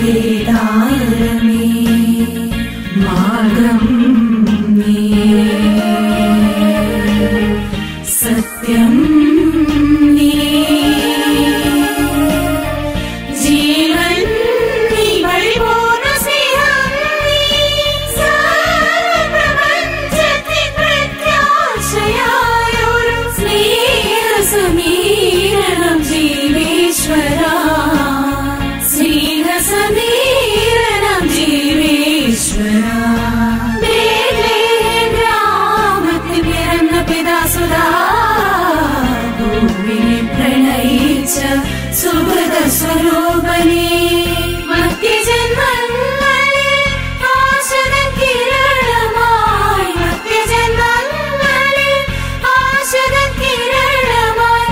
കേദാരമേ മാർഗം നീ സത്യം നീ ജീവൻ നീ പരിപൂർണ്ണ സ്നേഹം നീ സർവപ്രപഞ്ചത്തിൻ പ്രത്യാശയായൊരു സ്നേഹസമീരണം ജീവേശ്വരാ സ്നേഹസമീരണം ജീവേശ്വരാ ബേത്ലഹേം ഗ്രാമത്തിൽ പിറന്ന പിതാസുതാ ഭൂമിയെ പ്രണയിച്ച സുഹൃത സ്വരൂപനേ മധ്യജന്മങ്ങളിൽ ആശതൻ കിരണമായി മധ്യജന്മങ്ങളിൽ ആശതൻ കിരണമായി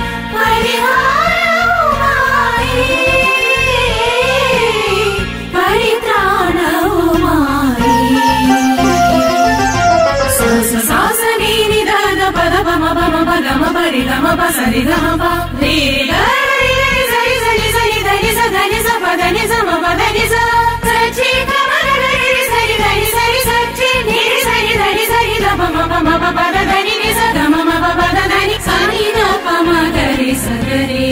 പരിഹാരവുമായി പരിത്രാണവുമായി സാസനീനി ദദ പദ പമ പമ പഗമ പരി ഗമ പ സരി ഗമ പ രി ഗരി സരി സരി സരി ധനി സ ധനി സ പ ധനി സ മ പ ധനി സ സരി ഗമ ഗരി സരി ധനി സരി സരി നി സരി ധനി സരി ധ പ മ പ പ ധ ധനി നി സ ധ മ മ പ ധ ധനി സ നി ധ പ മ ഗരി സ ഗരി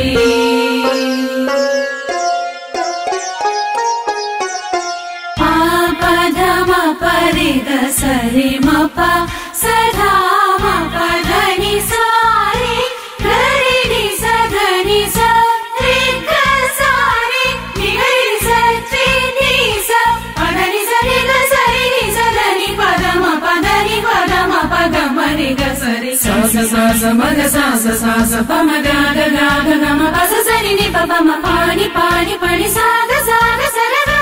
परि ग सरि म प सधा म प धनि सा रे गरि नि स धनि स रे ग सा रे नि गरि स tri नि स प धनि स रे ग स रे नि स धनि प ध म प धनि प ध म प ग म रे ग स रे स स स स म ग स स स स प म ग ग ग ग ग म प स स नि नि प प म प नि प नि प नि सा ग स रे ग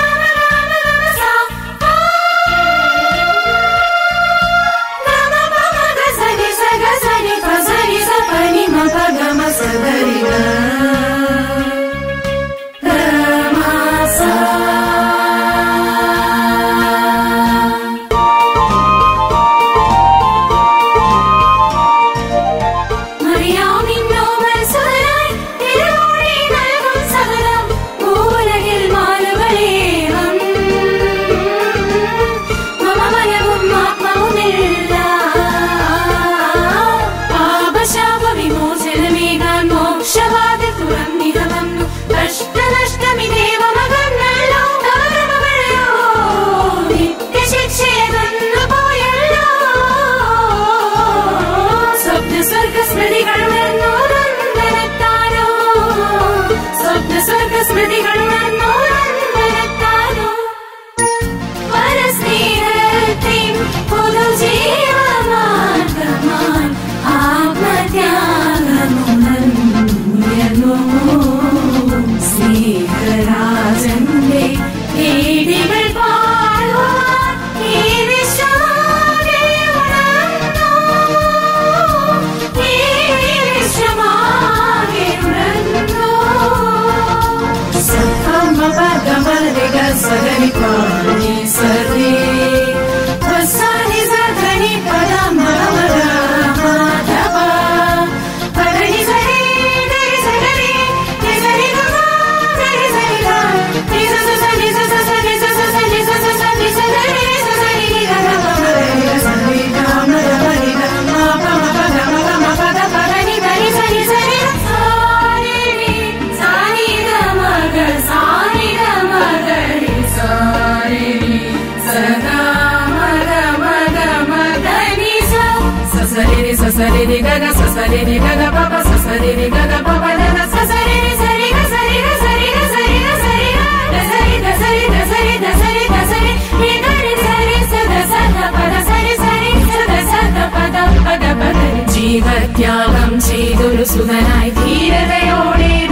Sasari ri ga ga sasari ri ga ga pa pa sasari ri ga ga pa pa da da sasari ri sari ga sari ga sari ga sari ga sari ga sari da sari da sari da sari da sari ri ga ri sari sa da sa da pa da sari sari sa da sa da pa da pa da pa da ജീവത്യാഗം ചെയ്തൊരു സുതനായി ധീരതയോടെ